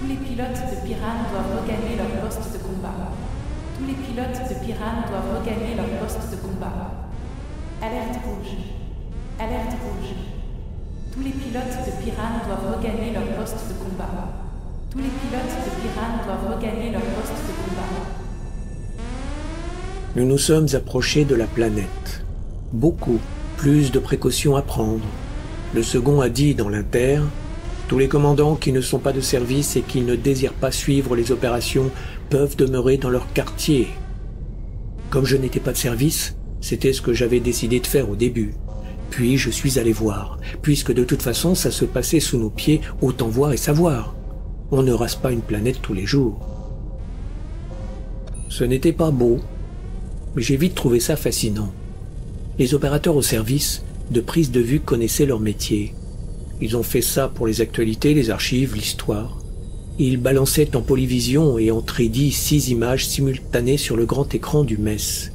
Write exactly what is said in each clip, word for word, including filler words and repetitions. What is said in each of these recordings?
Tous les pilotes de Piran doivent regagner leur poste de combat. Tous les pilotes de Piran doivent regagner leur poste de combat. Alerte rouge. Alerte rouge. Tous les pilotes de Piran doivent regagner leur poste de combat. Tous les pilotes de Piran doivent regagner leur poste de combat. Nous nous sommes approchés de la planète. Beaucoup, plus de précautions à prendre. Le second a dit dans l'inter: tous les commandants qui ne sont pas de service et qui ne désirent pas suivre les opérations peuvent demeurer dans leur quartier. Comme je n'étais pas de service, c'était ce que j'avais décidé de faire au début. Puis je suis allé voir, puisque de toute façon ça se passait sous nos pieds, autant voir et savoir. On ne rase pas une planète tous les jours. Ce n'était pas beau, mais j'ai vite trouvé ça fascinant. Les opérateurs au service, de prise de vue, connaissaient leur métier. Ils ont fait ça pour les actualités, les archives, l'histoire. Ils balançaient en polyvision et en trois D six images simultanées sur le grand écran du M E S.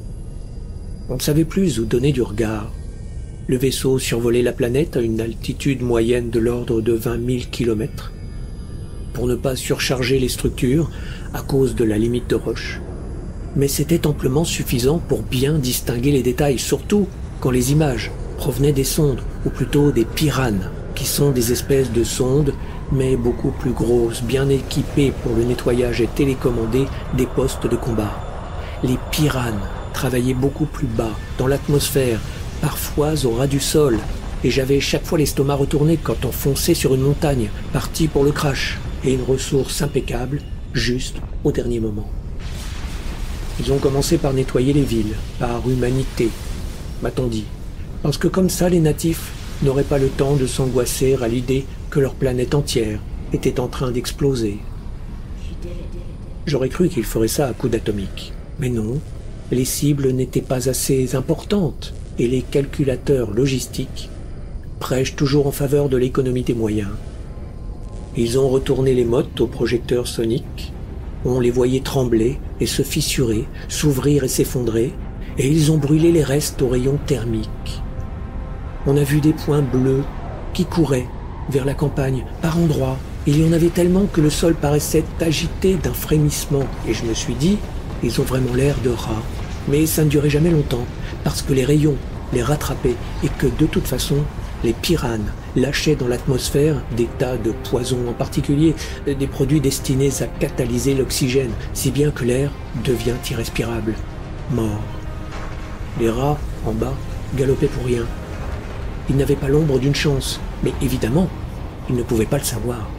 On ne savait plus où donner du regard. Le vaisseau survolait la planète à une altitude moyenne de l'ordre de vingt mille kilomètres. Pour ne pas surcharger les structures à cause de la limite de roche. Mais c'était amplement suffisant pour bien distinguer les détails, surtout quand les images provenaient des sondes, ou plutôt des piranes, qui sont des espèces de sondes, mais beaucoup plus grosses, bien équipées pour le nettoyage et télécommandées des postes de combat. Les piranes travaillaient beaucoup plus bas, dans l'atmosphère, parfois au ras du sol, et j'avais chaque fois l'estomac retourné quand on fonçait sur une montagne, parti pour le crash, et une ressource impeccable, juste au dernier moment. Ils ont commencé par nettoyer les villes, par humanité, m'a-t-on dit, parce que comme ça les natifs n'auraient pas le temps de s'angoisser à l'idée que leur planète entière était en train d'exploser. J'aurais cru qu'ils feraient ça à coups d'atomique, mais non, les cibles n'étaient pas assez importantes, et les calculateurs logistiques prêchent toujours en faveur de l'économie des moyens. Ils ont retourné les mottes aux projecteurs soniques, on les voyait trembler et se fissurer, s'ouvrir et s'effondrer, et ils ont brûlé les restes aux rayons thermiques. On a vu des points bleus qui couraient vers la campagne par endroits. Il y en avait tellement que le sol paraissait agité d'un frémissement, et je me suis dit, ils ont vraiment l'air de rats. Mais ça ne durait jamais longtemps, parce que les rayons les rattrapaient, et que de toute façon, les piranes lâchaient dans l'atmosphère des tas de poisons, en particulier des produits destinés à catalyser l'oxygène, si bien que l'air devient irrespirable. Mort. Les rats, en bas, galopaient pour rien. Ils n'avaient pas l'ombre d'une chance, mais évidemment, ils ne pouvaient pas le savoir.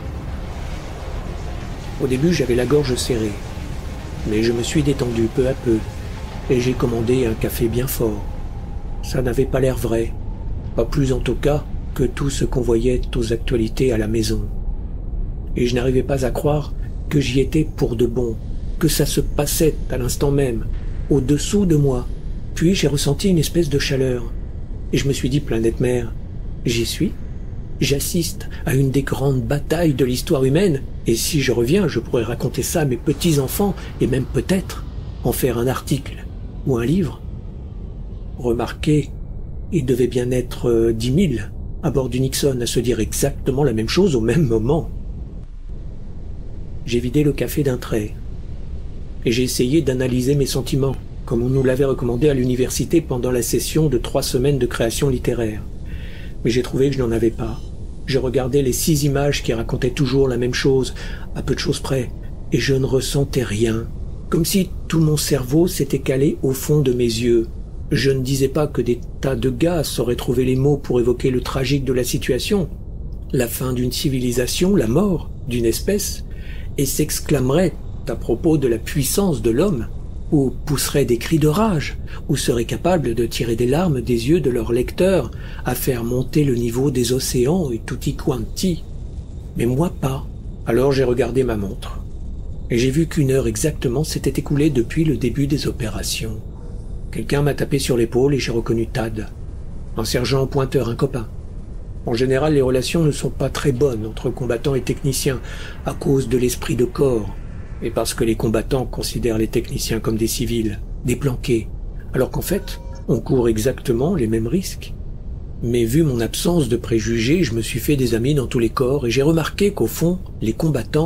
Au début, j'avais la gorge serrée, mais je me suis détendu peu à peu, et j'ai commandé un café bien fort. Ça n'avait pas l'air vrai. Pas plus en tout cas que tout ce qu'on voyait aux actualités à la maison. Et je n'arrivais pas à croire que j'y étais pour de bon, que ça se passait à l'instant même, au-dessous de moi. Puis j'ai ressenti une espèce de chaleur. Et je me suis dit, planète mère, j'y suis. J'assiste à une des grandes batailles de l'histoire humaine, et si je reviens, je pourrais raconter ça à mes petits-enfants, et même peut-être en faire un article ou un livre. Remarquez, il devait bien être euh, dix mille à bord du Nixon à se dire exactement la même chose au même moment. J'ai vidé le café d'un trait, et j'ai essayé d'analyser mes sentiments, comme on nous l'avait recommandé à l'université pendant la session de trois semaines de création littéraire. Mais j'ai trouvé que je n'en avais pas. Je regardais les six images qui racontaient toujours la même chose, à peu de choses près, et je ne ressentais rien, comme si tout mon cerveau s'était calé au fond de mes yeux. Je ne disais pas que des tas de gars sauraient trouver les mots pour évoquer le tragique de la situation, la fin d'une civilisation, la mort d'une espèce, et s'exclameraient à propos de la puissance de l'homme, ou pousseraient des cris de rage, ou seraient capables de tirer des larmes des yeux de leurs lecteurs, à faire monter le niveau des océans et tutti quanti. Mais moi pas. Alors j'ai regardé ma montre, et j'ai vu qu'une heure exactement s'était écoulée depuis le début des opérations. Quelqu'un m'a tapé sur l'épaule et j'ai reconnu Tad, un sergent pointeur, un copain. En général, les relations ne sont pas très bonnes entre combattants et techniciens à cause de l'esprit de corps, et parce que les combattants considèrent les techniciens comme des civils, des planqués, alors qu'en fait, on court exactement les mêmes risques. Mais vu mon absence de préjugés, je me suis fait des amis dans tous les corps et j'ai remarqué qu'au fond, les combattants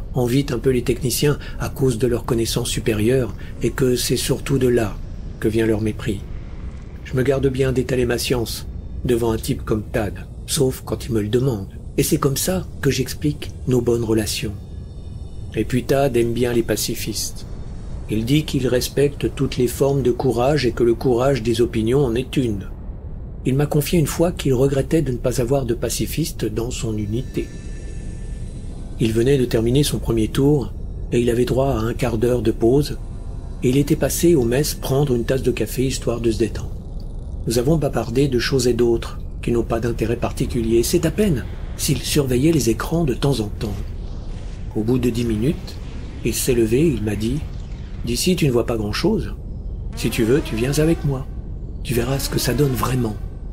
envient un peu les techniciens à cause de leur connaissance supérieure et que c'est surtout de là que vient leur mépris. Je me garde bien d'étaler ma science devant un type comme Tad, sauf quand il me le demande. Et c'est comme ça que j'explique nos bonnes relations. Et puis Tad aime bien les pacifistes. Il dit qu'il respecte toutes les formes de courage et que le courage des opinions en est une. Il m'a confié une fois qu'il regrettait de ne pas avoir de pacifiste dans son unité. Il venait de terminer son premier tour et il avait droit à un quart d'heure de pause et il était passé au mess prendre une tasse de café histoire de se détendre. Nous avons bavardé de choses et d'autres qui n'ont pas d'intérêt particulier. C'est à peine s'il surveillait les écrans de temps en temps. Au bout de dix minutes, il s'est levé et il m'a dit « D'ici, tu ne vois pas grand-chose. Si tu veux, tu viens avec moi. Tu verras ce que ça donne vraiment. »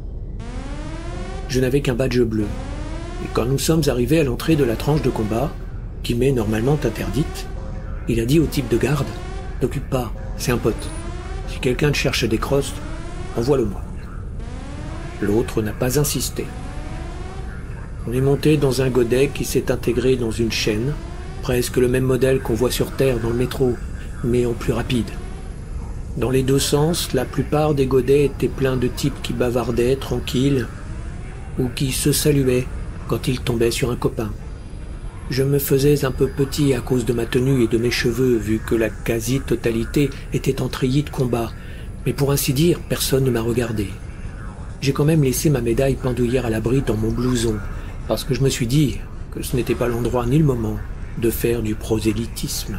Je n'avais qu'un badge bleu. Et quand nous sommes arrivés à l'entrée de la tranche de combat, qui m'est normalement interdite, il a dit au type de garde « T'occupe pas, c'est un pote. Si quelqu'un te cherche des crosses, envoie-le-moi. » L'autre n'a pas insisté. On est monté dans un godet qui s'est intégré dans une chaîne, presque le même modèle qu'on voit sur Terre dans le métro, mais en plus rapide. Dans les deux sens, la plupart des godets étaient pleins de types qui bavardaient, tranquilles, ou qui se saluaient quand ils tombaient sur un copain. Je me faisais un peu petit à cause de ma tenue et de mes cheveux, vu que la quasi-totalité était en treillis de combat, mais pour ainsi dire, personne ne m'a regardé. J'ai quand même laissé ma médaille pendouillère à l'abri dans mon blouson, parce que je me suis dit que ce n'était pas l'endroit ni le moment de faire du prosélytisme.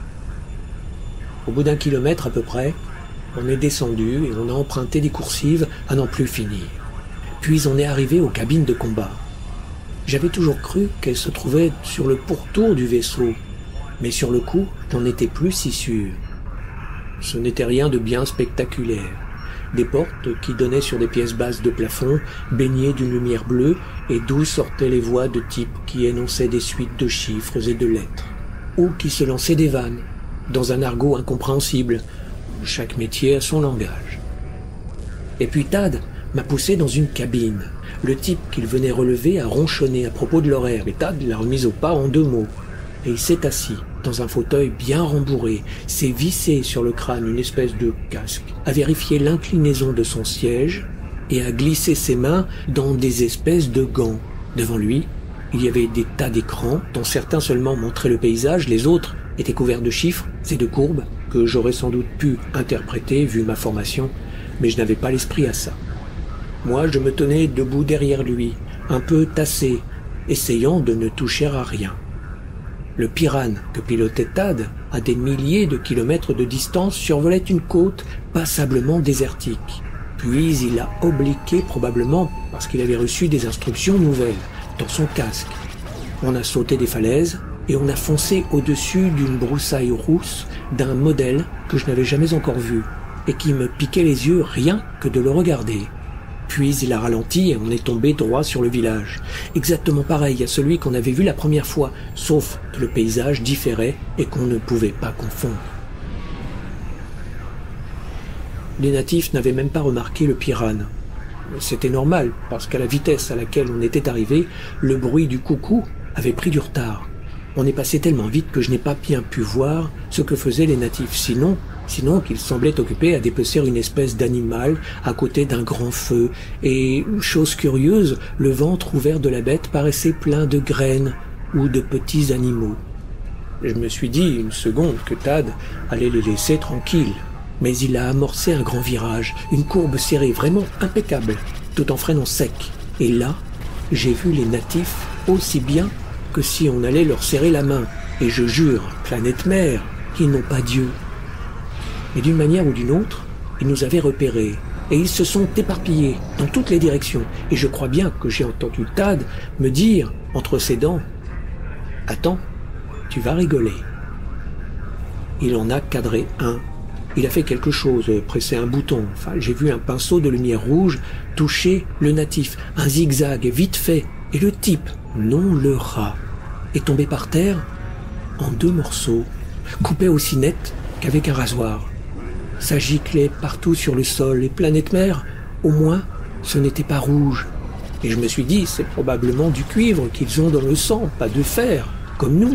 Au bout d'un kilomètre à peu près, on est descendu et on a emprunté des coursives à n'en plus finir. Puis on est arrivé aux cabines de combat. J'avais toujours cru qu'elles se trouvaient sur le pourtour du vaisseau, mais sur le coup, je n'en étais plus si sûr. Ce n'était rien de bien spectaculaire. Des portes qui donnaient sur des pièces basses de plafond, baignées d'une lumière bleue, et d'où sortaient les voix de types qui énonçaient des suites de chiffres et de lettres, ou qui se lançaient des vannes, dans un argot incompréhensible. Chaque métier a son langage. Et puis Tad m'a poussé dans une cabine. Le type qu'il venait relever a ronchonné à propos de l'horaire, et Tad l'a remis au pas en deux mots. Et il s'est assis dans un fauteuil bien rembourré, s'est vissé sur le crâne une espèce de casque, a vérifié l'inclinaison de son siège et a glissé ses mains dans des espèces de gants. Devant lui, il y avait des tas d'écrans dont certains seulement montraient le paysage, les autres étaient couverts de chiffres et de courbes que j'aurais sans doute pu interpréter vu ma formation, mais je n'avais pas l'esprit à ça. Moi, je me tenais debout derrière lui, un peu tassé, essayant de ne toucher à rien. Le Piran que pilotait Tad, à des milliers de kilomètres de distance, survolait une côte passablement désertique. Puis il a obliqué probablement parce qu'il avait reçu des instructions nouvelles dans son casque. On a sauté des falaises et on a foncé au-dessus d'une broussaille rousse d'un modèle que je n'avais jamais encore vu et qui me piquait les yeux rien que de le regarder. Puis il a ralenti et on est tombé droit sur le village. Exactement pareil à celui qu'on avait vu la première fois, sauf que le paysage différait et qu'on ne pouvait pas confondre. Les natifs n'avaient même pas remarqué le Piran. C'était normal, parce qu'à la vitesse à laquelle on était arrivé, le bruit du coucou avait pris du retard. On est passé tellement vite que je n'ai pas bien pu voir ce que faisaient les natifs, sinon... sinon qu'ils semblaient occupés à dépecer une espèce d'animal à côté d'un grand feu, et, chose curieuse, le ventre ouvert de la bête paraissait plein de graines ou de petits animaux. Je me suis dit une seconde que Tad allait les laisser tranquilles, mais il a amorcé un grand virage, une courbe serrée vraiment impeccable, tout en freinant sec, et là, j'ai vu les natifs aussi bien que si on allait leur serrer la main, et je jure, planète mère, qu'ils n'ont pas Dieu. Mais d'une manière ou d'une autre, ils nous avaient repérés, et ils se sont éparpillés dans toutes les directions, et je crois bien que j'ai entendu Tad me dire, entre ses dents, « Attends, tu vas rigoler. » Il en a cadré un. Il a fait quelque chose, pressé un bouton, enfin j'ai vu un pinceau de lumière rouge toucher le natif, un zigzag vite fait, et le type, non le rat, est tombé par terre en deux morceaux, coupé aussi net qu'avec un rasoir. Ça giclait partout sur le sol, et planète mère, au moins, ce n'était pas rouge. Et je me suis dit, c'est probablement du cuivre qu'ils ont dans le sang, pas de fer, comme nous.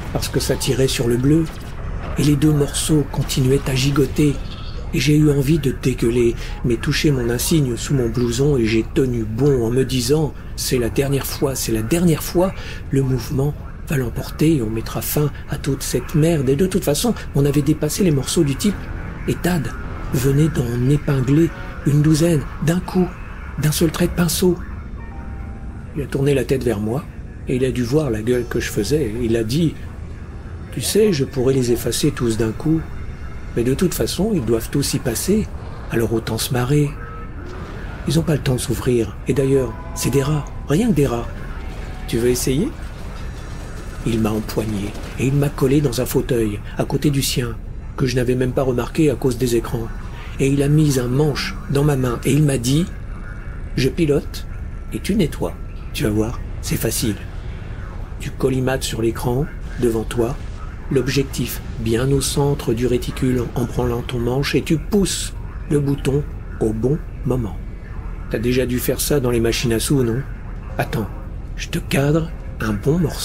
parce que ça tirait sur le bleu, et les deux morceaux continuaient à gigoter, et j'ai eu envie de dégueuler, mais toucher mon insigne sous mon blouson, et j'ai tenu bon en me disant « c'est la dernière fois, c'est la dernière fois, le mouvement va l'emporter et on mettra fin à toute cette merde. » Et de toute façon, on avait dépassé les morceaux du type, et Tad venait d'en épingler une douzaine, d'un coup, d'un seul trait de pinceau. Il a tourné la tête vers moi, et il a dû voir la gueule que je faisais. Il a dit « Tu sais, je pourrais les effacer tous d'un coup, mais de toute façon, ils doivent tous y passer, alors autant se marrer. Ils n'ont pas le temps de s'ouvrir, et d'ailleurs, c'est des rats, rien que des rats. Tu veux essayer ?» Il m'a empoigné, et il m'a collé dans un fauteuil, à côté du sien, que je n'avais même pas remarqué à cause des écrans. Et il a mis un manche dans ma main, et il m'a dit « Je pilote, et tu nettoies. Tu vas voir, c'est facile. Tu collimates sur l'écran, devant toi, l'objectif bien au centre du réticule en prenant ton manche, et tu pousses le bouton au bon moment. T'as déjà dû faire ça dans les machines à sous, non? Attends, je te cadre un bon morceau. »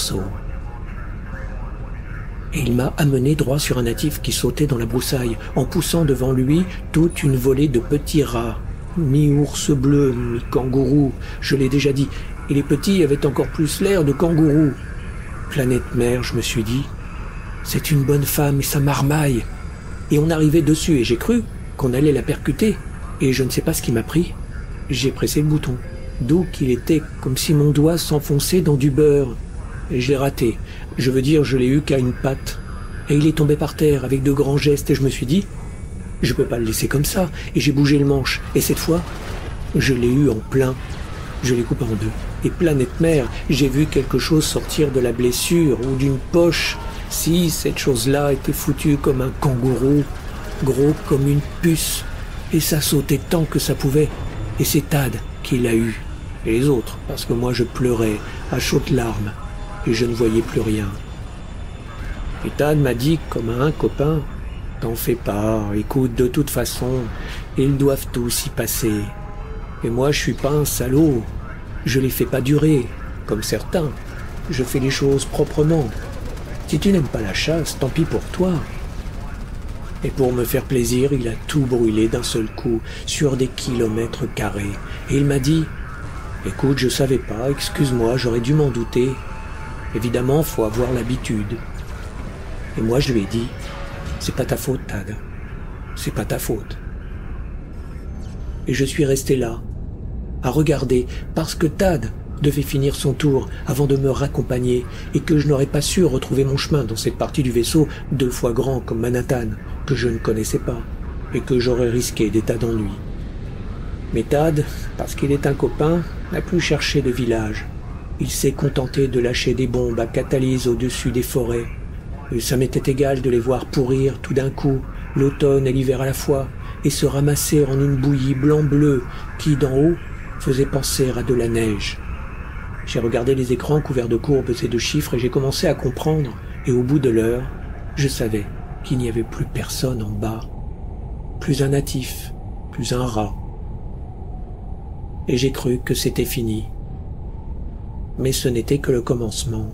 Et il m'a amené droit sur un natif qui sautait dans la broussaille, en poussant devant lui toute une volée de petits rats, mi-ours bleu, mi-kangourou, je l'ai déjà dit, et les petits avaient encore plus l'air de kangourous. Planète mère, je me suis dit, c'est une bonne femme et ça marmaille. Et on arrivait dessus et j'ai cru qu'on allait la percuter, et je ne sais pas ce qui m'a pris. J'ai pressé le bouton, d'où qu'il était comme si mon doigt s'enfonçait dans du beurre. Et je l'ai raté. Je veux dire, je l'ai eu qu'à une patte. Et il est tombé par terre avec de grands gestes et je me suis dit, je peux pas le laisser comme ça. Et j'ai bougé le manche. Et cette fois, je l'ai eu en plein. Je l'ai coupé en deux. Et planète mère, j'ai vu quelque chose sortir de la blessure ou d'une poche. Si cette chose-là était foutue comme un kangourou, gros comme une puce. Et ça sautait tant que ça pouvait. Et c'est Tad qui l'a eu. Et les autres, parce que moi je pleurais à chaudes larmes. Et je ne voyais plus rien. Et Tad m'a dit, comme à un copain, « T'en fais pas, écoute, de toute façon, ils doivent tous y passer. Et moi, je suis pas un salaud. Je les fais pas durer, comme certains. Je fais les choses proprement. Si tu n'aimes pas la chasse, tant pis pour toi. » Et pour me faire plaisir, il a tout brûlé d'un seul coup, sur des kilomètres carrés. Et il m'a dit, « Écoute, je savais pas, excuse-moi, j'aurais dû m'en douter. » Évidemment, faut avoir l'habitude. Et moi, je lui ai dit, c'est pas ta faute, Tad. C'est pas ta faute. Et je suis resté là, à regarder, parce que Tad devait finir son tour avant de me raccompagner et que je n'aurais pas su retrouver mon chemin dans cette partie du vaisseau deux fois grand comme Manhattan, que je ne connaissais pas et que j'aurais risqué des tas d'ennuis. Mais Tad, parce qu'il est un copain, n'a plus cherché de village. Il s'est contenté de lâcher des bombes à catalyse au-dessus des forêts. Et ça m'était égal de les voir pourrir tout d'un coup, l'automne et l'hiver à la fois, et se ramasser en une bouillie blanc-bleu qui, d'en haut, faisait penser à de la neige. J'ai regardé les écrans couverts de courbes et de chiffres et j'ai commencé à comprendre, et au bout de l'heure, je savais qu'il n'y avait plus personne en bas. Plus un natif, plus un rat. Et j'ai cru que c'était fini. Mais ce n'était que le commencement.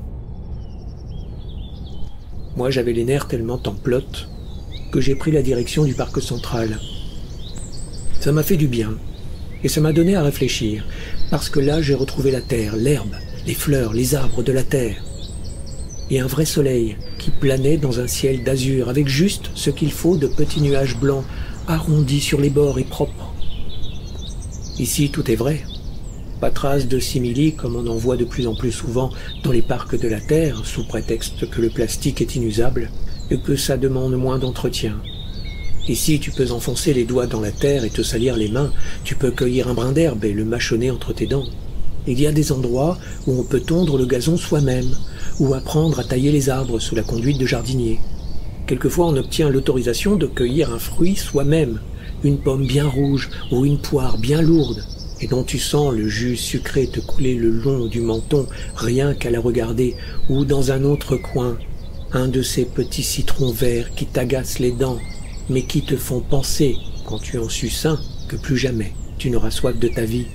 Moi, j'avais les nerfs tellement en pelote que j'ai pris la direction du parc central. Ça m'a fait du bien, et ça m'a donné à réfléchir, parce que là, j'ai retrouvé la terre, l'herbe, les fleurs, les arbres de la terre, et un vrai soleil qui planait dans un ciel d'azur, avec juste ce qu'il faut de petits nuages blancs, arrondis sur les bords et propres. Ici, tout est vrai. Pas trace de simili comme on en voit de plus en plus souvent dans les parcs de la Terre, sous prétexte que le plastique est inusable et que ça demande moins d'entretien. Ici, tu peux enfoncer les doigts dans la terre et te salir les mains, tu peux cueillir un brin d'herbe et le mâchonner entre tes dents. Il y a des endroits où on peut tondre le gazon soi-même, ou apprendre à tailler les arbres sous la conduite de jardiniers. Quelquefois, on obtient l'autorisation de cueillir un fruit soi-même, une pomme bien rouge ou une poire bien lourde, et dont tu sens le jus sucré te couler le long du menton rien qu'à la regarder, ou dans un autre coin, un de ces petits citrons verts qui t'agacent les dents, mais qui te font penser, quand tu en suces un, que plus jamais tu n'auras soif de ta vie.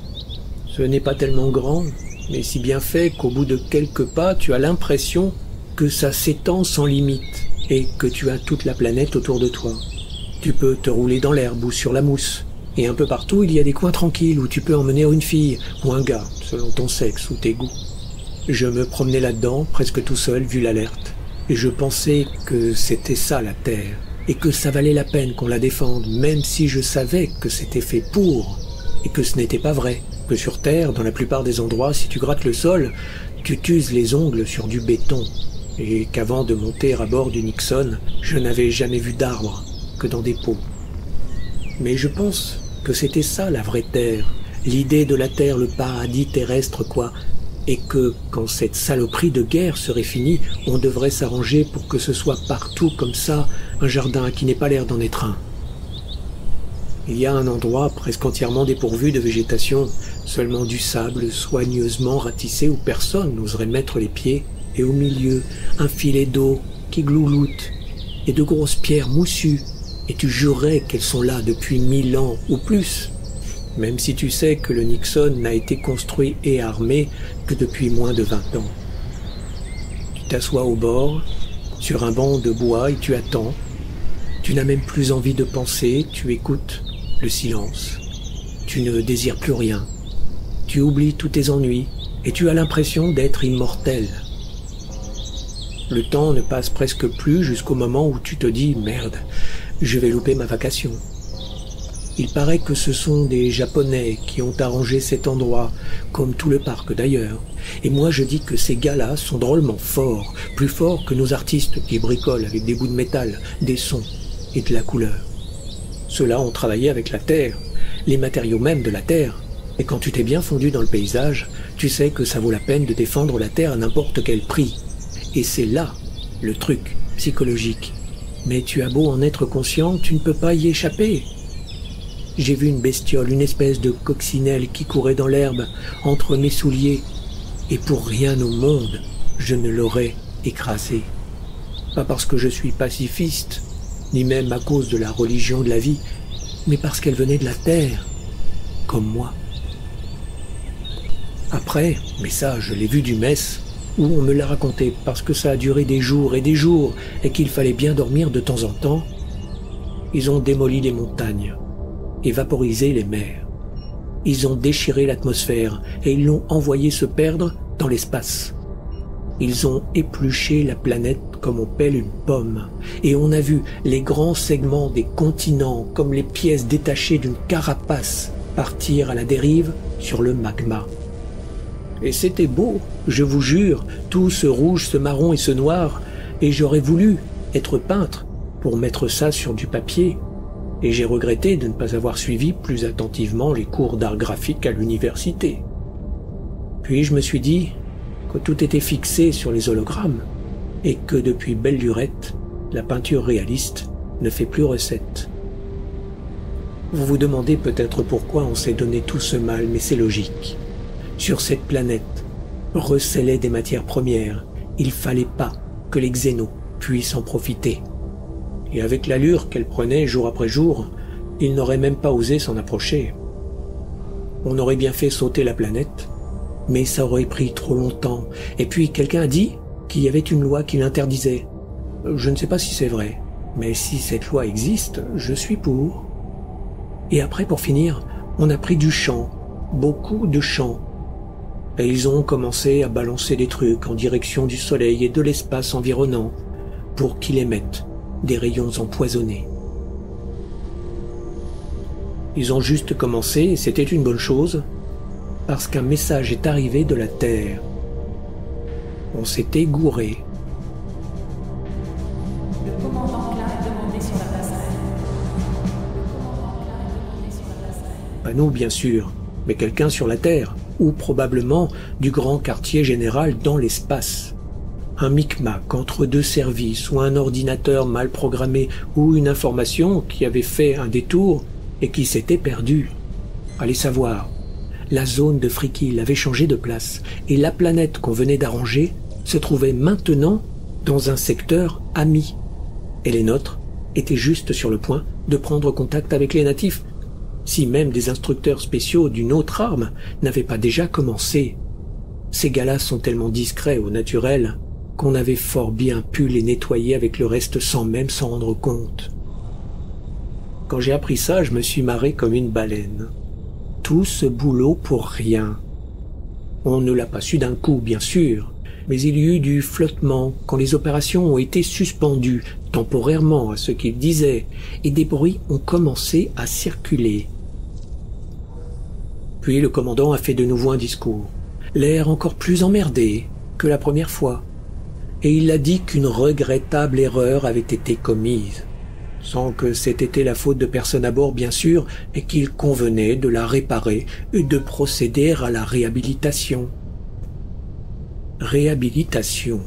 Ce n'est pas tellement grand, mais si bien fait qu'au bout de quelques pas, tu as l'impression que ça s'étend sans limite et que tu as toute la planète autour de toi. Tu peux te rouler dans l'herbe ou sur la mousse. Et un peu partout, il y a des coins tranquilles où tu peux emmener une fille ou un gars, selon ton sexe ou tes goûts. Je me promenais là-dedans, presque tout seul, vu l'alerte. Et je pensais que c'était ça la Terre, et que ça valait la peine qu'on la défende, même si je savais que c'était fait pour, et que ce n'était pas vrai, que sur Terre, dans la plupart des endroits, si tu grattes le sol, tu t'uses les ongles sur du béton, et qu'avant de monter à bord du Nixon, je n'avais jamais vu d'arbre que dans des pots. Mais je pense que c'était ça la vraie Terre, l'idée de la Terre, le paradis terrestre quoi, et que quand cette saloperie de guerre serait finie, on devrait s'arranger pour que ce soit partout comme ça, un jardin qui n'ait pas l'air d'en être un. Il y a un endroit presque entièrement dépourvu de végétation, seulement du sable soigneusement ratissé où personne n'oserait mettre les pieds, et au milieu, un filet d'eau qui glouloute, et de grosses pierres moussues, et tu jurerais qu'elles sont là depuis mille ans ou plus, même si tu sais que le Nixon n'a été construit et armé que depuis moins de vingt ans. Tu t'assois au bord, sur un banc de bois, et tu attends. Tu n'as même plus envie de penser, tu écoutes le silence. Tu ne désires plus rien. Tu oublies tous tes ennuis, et tu as l'impression d'être immortel. Le temps ne passe presque plus jusqu'au moment où tu te dis « Merde, je vais louper ma vacation ». Il paraît que ce sont des Japonais qui ont arrangé cet endroit, comme tout le parc d'ailleurs. Et moi je dis que ces gars-là sont drôlement forts, plus forts que nos artistes qui bricolent avec des bouts de métal, des sons et de la couleur. Ceux-là ont travaillé avec la terre, les matériaux mêmes de la terre. Et quand tu t'es bien fondu dans le paysage, tu sais que ça vaut la peine de défendre la terre à n'importe quel prix. Et c'est là le truc psychologique. Mais tu as beau en être conscient, tu ne peux pas y échapper. J'ai vu une bestiole, une espèce de coccinelle qui courait dans l'herbe, entre mes souliers, et pour rien au monde, je ne l'aurais écrasée. Pas parce que je suis pacifiste, ni même à cause de la religion de la vie, mais parce qu'elle venait de la terre, comme moi. Après, mais ça, je l'ai vu du mess, où on me l'a raconté parce que ça a duré des jours et des jours, et qu'il fallait bien dormir de temps en temps, ils ont démoli les montagnes et vaporisé les mers. Ils ont déchiré l'atmosphère et ils l'ont envoyé se perdre dans l'espace. Ils ont épluché la planète comme on pèle une pomme, et on a vu les grands segments des continents comme les pièces détachées d'une carapace partir à la dérive sur le magma. Et c'était beau, je vous jure, tout ce rouge, ce marron et ce noir, et j'aurais voulu être peintre pour mettre ça sur du papier. Et j'ai regretté de ne pas avoir suivi plus attentivement les cours d'art graphique à l'université. Puis je me suis dit que tout était fixé sur les hologrammes, et que depuis belle lurette, la peinture réaliste ne fait plus recette. Vous vous demandez peut-être pourquoi on s'est donné tout ce mal, mais c'est logique. Sur cette planète, recélait des matières premières, il fallait pas que les xénos puissent en profiter. Et avec l'allure qu'elle prenait jour après jour, ils n'auraient même pas osé s'en approcher. On aurait bien fait sauter la planète, mais ça aurait pris trop longtemps. Et puis quelqu'un a dit qu'il y avait une loi qui l'interdisait. Je ne sais pas si c'est vrai, mais si cette loi existe, je suis pour. Et après, pour finir, on a pris du champ, beaucoup de champ. Et ils ont commencé à balancer des trucs en direction du soleil et de l'espace environnant pour qu'il émette des rayons empoisonnés. Ils ont juste commencé, et c'était une bonne chose, parce qu'un message est arrivé de la Terre. On s'était gouré. Le commandant Klein est demandé sur la passerelle. Le commandant Klein est demandé sur la passerelle. Pas nous, bien sûr, mais quelqu'un sur la Terre, ou probablement du grand quartier général dans l'espace. Un micmac entre deux services, ou un ordinateur mal programmé, ou une information qui avait fait un détour et qui s'était perdue. Allez savoir. La zone de Frikil avait changé de place, et la planète qu'on venait d'arranger se trouvait maintenant dans un secteur ami. Et les nôtres étaient juste sur le point de prendre contact avec les natifs, si même des instructeurs spéciaux d'une autre arme n'avaient pas déjà commencé. Ces gars-là sont tellement discrets au naturel qu'on avait fort bien pu les nettoyer avec le reste sans même s'en rendre compte. Quand j'ai appris ça, je me suis marré comme une baleine. Tout ce boulot pour rien. On ne l'a pas su d'un coup, bien sûr, mais il y eut du flottement quand les opérations ont été suspendues, temporairement à ce qu'ils disaient, et des bruits ont commencé à circuler. Puis le commandant a fait de nouveau un discours, l'air encore plus emmerdé que la première fois, et il a dit qu'une regrettable erreur avait été commise, sans que c'ait été la faute de personne à bord bien sûr, et qu'il convenait de la réparer et de procéder à la réhabilitation. Réhabilitation.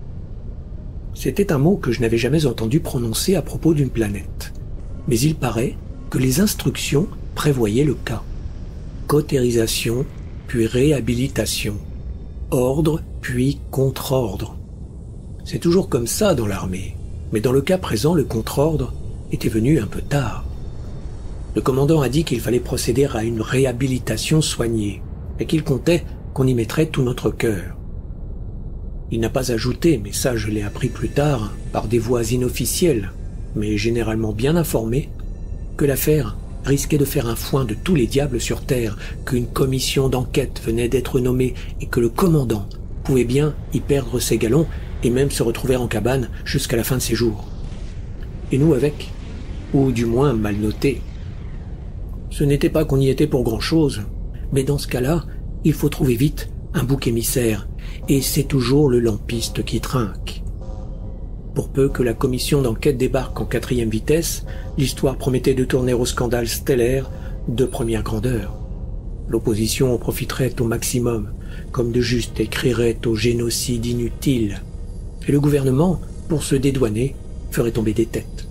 C'était un mot que je n'avais jamais entendu prononcer à propos d'une planète. Mais il paraît que les instructions prévoyaient le cas. Cautérisation, puis réhabilitation. Ordre, puis contre-ordre. C'est toujours comme ça dans l'armée. Mais dans le cas présent, le contre-ordre était venu un peu tard. Le commandant a dit qu'il fallait procéder à une réhabilitation soignée, et qu'il comptait qu'on y mettrait tout notre cœur. Il n'a pas ajouté, mais ça je l'ai appris plus tard, par des voies inofficielles, mais généralement bien informées, que l'affaire risquait de faire un foin de tous les diables sur Terre, qu'une commission d'enquête venait d'être nommée et que le commandant pouvait bien y perdre ses galons et même se retrouver en cabane jusqu'à la fin de ses jours. Et nous avec, ou du moins mal notés. Ce n'était pas qu'on y était pour grand-chose, mais dans ce cas-là, il faut trouver vite un bouc émissaire, et c'est toujours le lampiste qui trinque. Pour peu que la commission d'enquête débarque en quatrième vitesse, l'histoire promettait de tourner au scandale stellaire de première grandeur. L'opposition en profiterait au maximum, comme de juste écrirait au génocide inutile, et le gouvernement, pour se dédouaner, ferait tomber des têtes.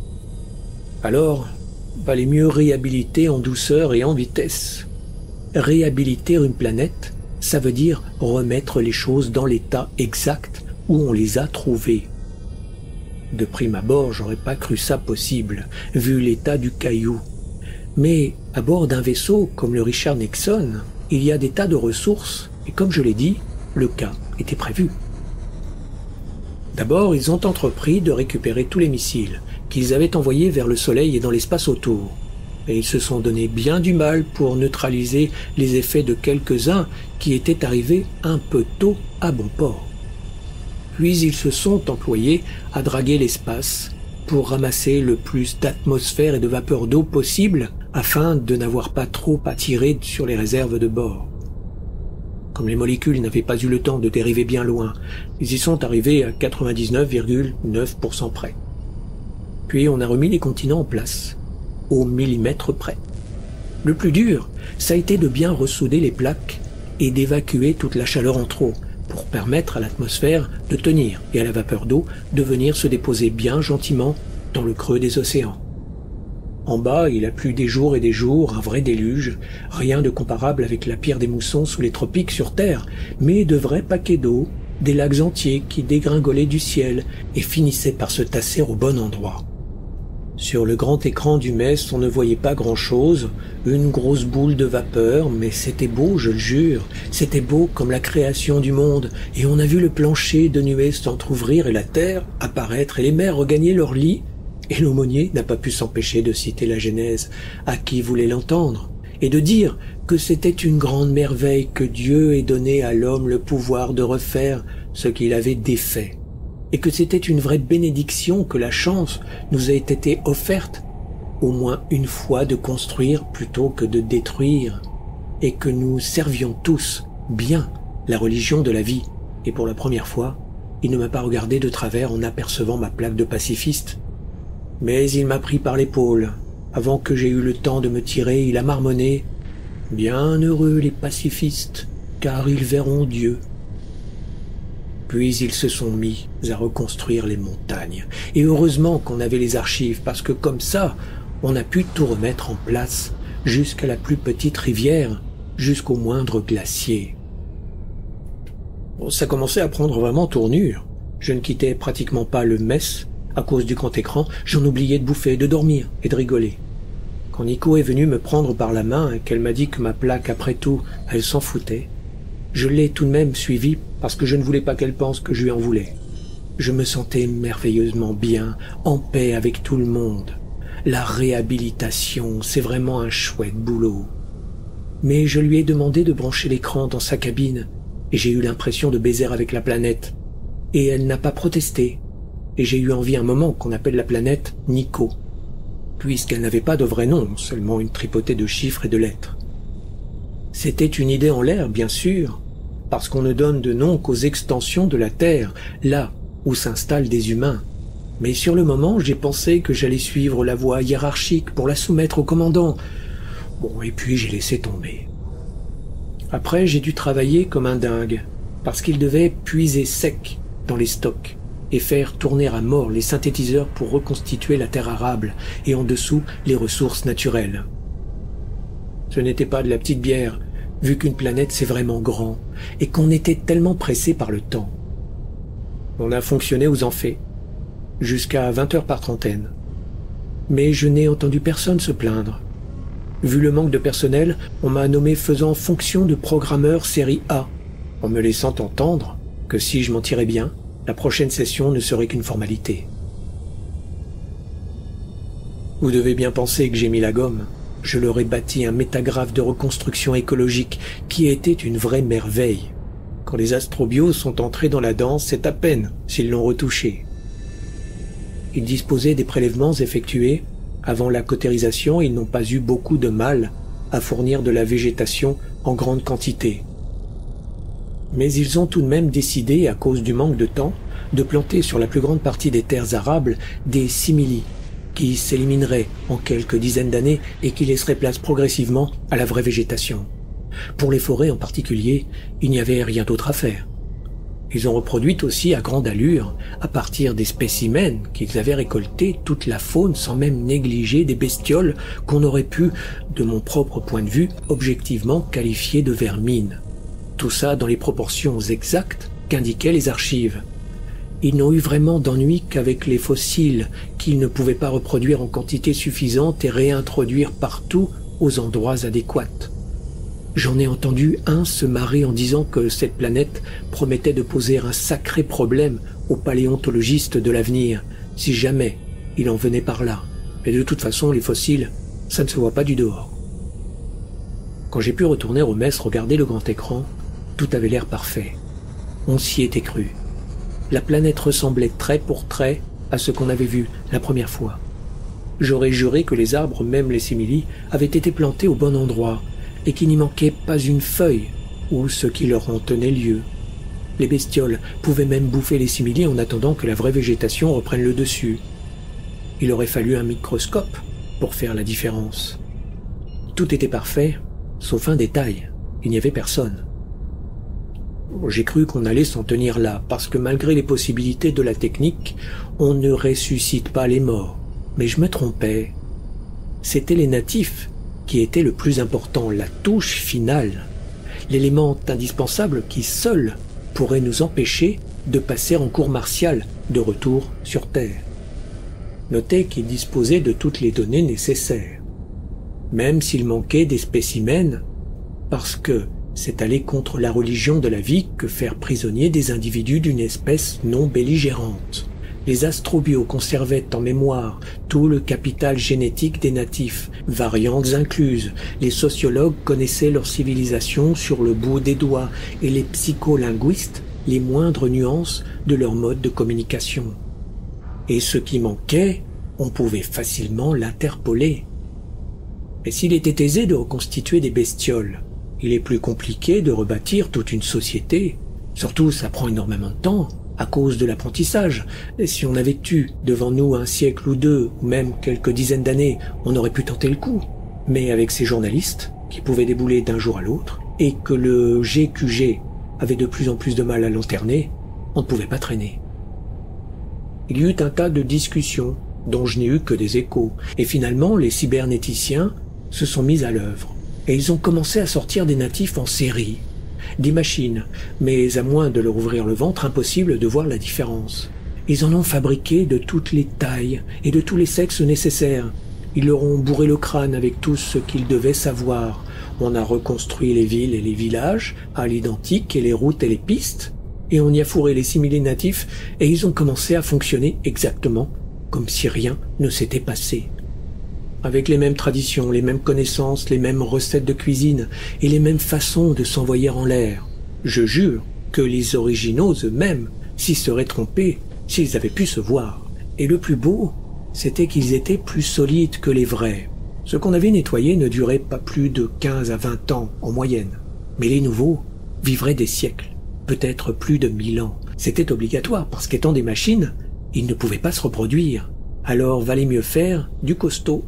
Alors, valait mieux réhabiliter en douceur et en vitesse. Réhabiliter une planète, ça veut dire remettre les choses dans l'état exact où on les a trouvées. De prime abord, j'aurais pas cru ça possible, vu l'état du caillou. Mais à bord d'un vaisseau comme le Richard Nixon, il y a des tas de ressources, et comme je l'ai dit, le cas était prévu. D'abord, ils ont entrepris de récupérer tous les missiles qu'ils avaient envoyés vers le Soleil et dans l'espace autour. Et ils se sont donné bien du mal pour neutraliser les effets de quelques-uns qui étaient arrivés un peu tôt à bon port. Puis ils se sont employés à draguer l'espace pour ramasser le plus d'atmosphère et de vapeur d'eau possible afin de n'avoir pas trop à tirer sur les réserves de bord. Comme les molécules n'avaient pas eu le temps de dériver bien loin, ils y sont arrivés à quatre-vingt-dix-neuf virgule neuf pour cent près. Puis on a remis les continents en place, au millimètre près. Le plus dur, ça a été de bien ressouder les plaques et d'évacuer toute la chaleur en trop, pour permettre à l'atmosphère de tenir et à la vapeur d'eau de venir se déposer bien gentiment dans le creux des océans. En bas, il a plu des jours et des jours, un vrai déluge, rien de comparable avec la pierre des moussons sous les tropiques sur Terre, mais de vrais paquets d'eau, des lacs entiers qui dégringolaient du ciel et finissaient par se tasser au bon endroit. Sur le grand écran du mess, on ne voyait pas grand-chose, une grosse boule de vapeur, mais c'était beau, je le jure, c'était beau comme la création du monde, et on a vu le plancher de nuées s'entr'ouvrir et la terre apparaître et les mers regagner leur lit, et l'aumônier n'a pas pu s'empêcher de citer la Genèse à qui voulait l'entendre, et de dire que c'était une grande merveille que Dieu ait donné à l'homme le pouvoir de refaire ce qu'il avait défait. Et que c'était une vraie bénédiction que la chance nous ait été offerte au moins une fois de construire plutôt que de détruire, et que nous servions tous bien la religion de la vie. Et pour la première fois, il ne m'a pas regardé de travers en apercevant ma plaque de pacifiste. Mais il m'a pris par l'épaule. Avant que j'aie eu le temps de me tirer, il a marmonné « Bien heureux les pacifistes, car ils verront Dieu ». Puis ils se sont mis à reconstruire les montagnes. Et heureusement qu'on avait les archives, parce que comme ça, on a pu tout remettre en place, jusqu'à la plus petite rivière, jusqu'au moindre glacier. Bon, ça commençait à prendre vraiment tournure. Je ne quittais pratiquement pas le mess, à cause du grand écran, j'en oubliais de bouffer, de dormir et de rigoler. Quand Nico est venue me prendre par la main et qu'elle m'a dit que ma plaque, après tout, elle s'en foutait, Je l'ai tout de même suivie parce que je ne voulais pas qu'elle pense que je lui en voulais. Je me sentais merveilleusement bien, en paix avec tout le monde. La réhabilitation, c'est vraiment un chouette boulot. Mais je lui ai demandé de brancher l'écran dans sa cabine, et j'ai eu l'impression de baiser avec la planète. Et elle n'a pas protesté, et j'ai eu envie un moment qu'on appelle la planète Nico, puisqu'elle n'avait pas de vrai nom, seulement une tripotée de chiffres et de lettres. C'était une idée en l'air, bien sûr, parce qu'on ne donne de nom qu'aux extensions de la Terre, là où s'installent des humains. Mais sur le moment, j'ai pensé que j'allais suivre la voie hiérarchique pour la soumettre au commandant. Bon, et puis j'ai laissé tomber. Après, j'ai dû travailler comme un dingue, parce qu'il devait puiser sec dans les stocks et faire tourner à mort les synthétiseurs pour reconstituer la terre arable et en dessous les ressources naturelles. Ce n'était pas de la petite bière, vu qu'une planète c'est vraiment grand et qu'on était tellement pressé par le temps. On a fonctionné aux enfers, jusqu'à vingt heures par trentaine. Mais je n'ai entendu personne se plaindre. Vu le manque de personnel, on m'a nommé faisant fonction de programmeur série A, en me laissant entendre que si je m'en tirais bien, la prochaine session ne serait qu'une formalité. Vous devez bien penser que j'ai mis la gomme. Je leur ai bâti un métagraphe de reconstruction écologique qui était une vraie merveille. Quand les astrobios sont entrés dans la danse, c'est à peine s'ils l'ont retouché. Ils disposaient des prélèvements effectués. Avant la cautérisation, ils n'ont pas eu beaucoup de mal à fournir de la végétation en grande quantité. Mais ils ont tout de même décidé, à cause du manque de temps, de planter sur la plus grande partie des terres arables des simili, qui s'élimineraient en quelques dizaines d'années et qui laisseraient place progressivement à la vraie végétation. Pour les forêts en particulier, il n'y avait rien d'autre à faire. Ils ont reproduit aussi à grande allure, à partir des spécimens qu'ils avaient récoltés, toute la faune sans même négliger des bestioles qu'on aurait pu, de mon propre point de vue, objectivement qualifier de vermines. Tout ça dans les proportions exactes qu'indiquaient les archives. Ils n'ont eu vraiment d'ennui qu'avec les fossiles qu'ils ne pouvaient pas reproduire en quantité suffisante et réintroduire partout aux endroits adéquats. J'en ai entendu un se marrer en disant que cette planète promettait de poser un sacré problème aux paléontologistes de l'avenir, si jamais il en venait par là. Mais de toute façon, les fossiles, ça ne se voit pas du dehors. Quand j'ai pu retourner au mess regarder le grand écran, tout avait l'air parfait. On s'y était cru. La planète ressemblait trait pour trait à ce qu'on avait vu la première fois. J'aurais juré que les arbres, même les simili, avaient été plantés au bon endroit, et qu'il n'y manquait pas une feuille, ou ce qui leur en tenait lieu. Les bestioles pouvaient même bouffer les simili en attendant que la vraie végétation reprenne le dessus. Il aurait fallu un microscope pour faire la différence. Tout était parfait, sauf un détail, il n'y avait personne. J'ai cru qu'on allait s'en tenir là, parce que malgré les possibilités de la technique, on ne ressuscite pas les morts. Mais je me trompais. C'étaient les natifs qui était le plus important, la touche finale, l'élément indispensable qui seul pourrait nous empêcher de passer en cours martial de retour sur Terre. Notez qu'il disposait de toutes les données nécessaires, même s'il manquait des spécimens, parce que c'est aller contre la religion de la vie que faire prisonnier des individus d'une espèce non belligérante. Les astrobios conservaient en mémoire tout le capital génétique des natifs, variantes incluses. Les sociologues connaissaient leur civilisation sur le bout des doigts et les psycholinguistes les moindres nuances de leur mode de communication. Et ce qui manquait, on pouvait facilement l'interpoler. Mais s'il était aisé de reconstituer des bestioles, il est plus compliqué de rebâtir toute une société. Surtout, ça prend énormément de temps. À cause de l'apprentissage. Et si on avait eu devant nous un siècle ou deux, ou même quelques dizaines d'années, on aurait pu tenter le coup. Mais avec ces journalistes, qui pouvaient débouler d'un jour à l'autre, et que le G Q G avait de plus en plus de mal à lanterner, on ne pouvait pas traîner. Il y eut un tas de discussions, dont je n'ai eu que des échos, et finalement les cybernéticiens se sont mis à l'œuvre, et ils ont commencé à sortir des natifs en série. Des machines, mais à moins de leur ouvrir le ventre, impossible de voir la différence. Ils en ont fabriqué de toutes les tailles et de tous les sexes nécessaires. Ils leur ont bourré le crâne avec tout ce qu'ils devaient savoir, On a reconstruit les villes et les villages à l'identique et les routes et les pistes, et on y a fourré les similés natifs et ils ont commencé à fonctionner exactement comme si rien ne s'était passé. Avec les mêmes traditions, les mêmes connaissances, les mêmes recettes de cuisine et les mêmes façons de s'envoyer en l'air. Je jure que les originaux eux-mêmes s'y seraient trompés s'ils avaient pu se voir. Et le plus beau, c'était qu'ils étaient plus solides que les vrais. Ce qu'on avait nettoyé ne durait pas plus de quinze à vingt ans en moyenne. Mais les nouveaux vivraient des siècles, peut-être plus de mille ans. C'était obligatoire parce qu'étant des machines, ils ne pouvaient pas se reproduire. Alors valait mieux faire du costaud.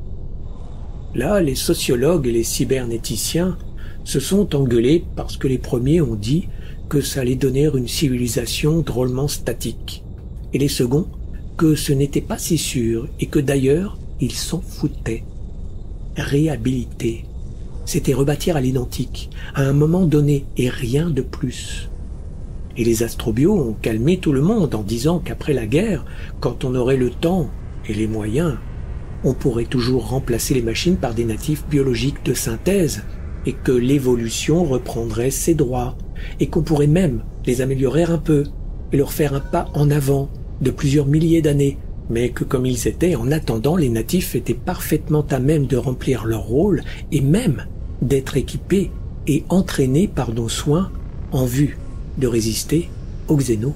Là, les sociologues et les cybernéticiens se sont engueulés parce que les premiers ont dit que ça allait donner une civilisation drôlement statique. Et les seconds, que ce n'était pas si sûr et que d'ailleurs, ils s'en foutaient. Réhabiliter, c'était rebâtir à l'identique, à un moment donné, et rien de plus. Et les astrobios ont calmé tout le monde en disant qu'après la guerre, quand on aurait le temps et les moyens, on pourrait toujours remplacer les machines par des natifs biologiques de synthèse, et que l'évolution reprendrait ses droits, et qu'on pourrait même les améliorer un peu, et leur faire un pas en avant de plusieurs milliers d'années, mais que comme ils étaient, en attendant, les natifs étaient parfaitement à même de remplir leur rôle et même d'être équipés et entraînés par nos soins en vue de résister aux xénos.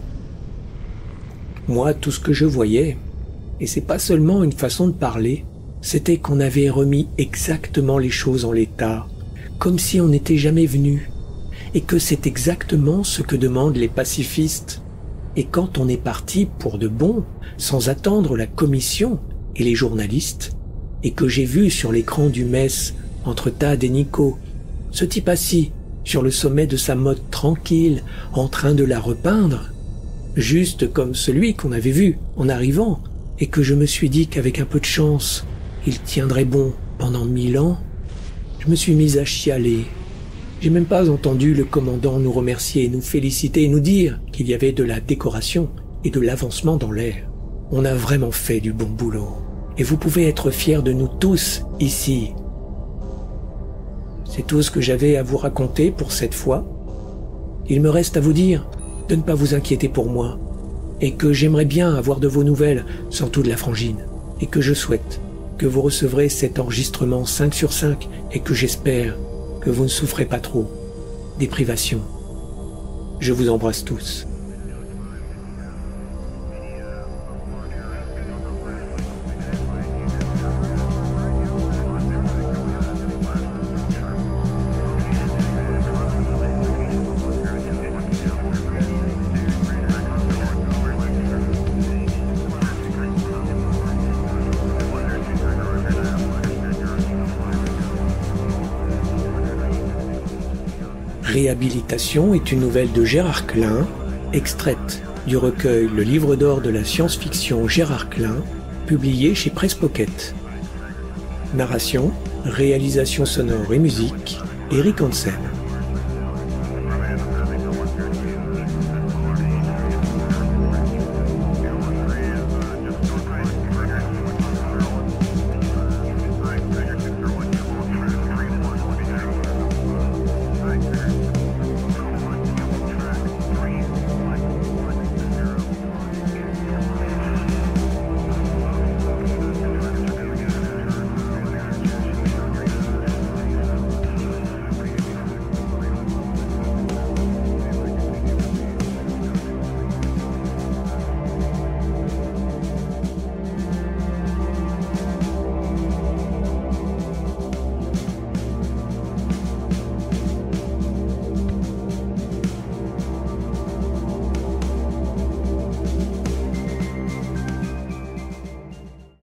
Moi, tout ce que je voyais, et c'est pas seulement une façon de parler, c'était qu'on avait remis exactement les choses en l'état, comme si on n'était jamais venu, et que c'est exactement ce que demandent les pacifistes. Et quand on est parti pour de bon, sans attendre la commission et les journalistes, et que j'ai vu sur l'écran du mess, entre Tad et Nico, ce type assis sur le sommet de sa motte tranquille, en train de la repeindre, juste comme celui qu'on avait vu en arrivant, et que je me suis dit qu'avec un peu de chance, il tiendrait bon pendant mille ans, je me suis mis à chialer. J'ai même pas entendu le commandant nous remercier, nous féliciter et nous dire qu'il y avait de la décoration et de l'avancement dans l'air. On a vraiment fait du bon boulot. Et vous pouvez être fiers de nous tous ici. C'est tout ce que j'avais à vous raconter pour cette fois. Il me reste à vous dire de ne pas vous inquiéter pour moi et que j'aimerais bien avoir de vos nouvelles, surtout de la frangine, et que je souhaite que vous recevrez cet enregistrement cinq sur cinq et que j'espère que vous ne souffrez pas trop des privations. Je vous embrasse tous. Réhabilitation est une nouvelle de Gérard Klein, extraite du recueil Le Livre d'or de la science-fiction Gérard Klein, publié chez Presse Pocket. Narration, réalisation sonore et musique, Eric Hansen.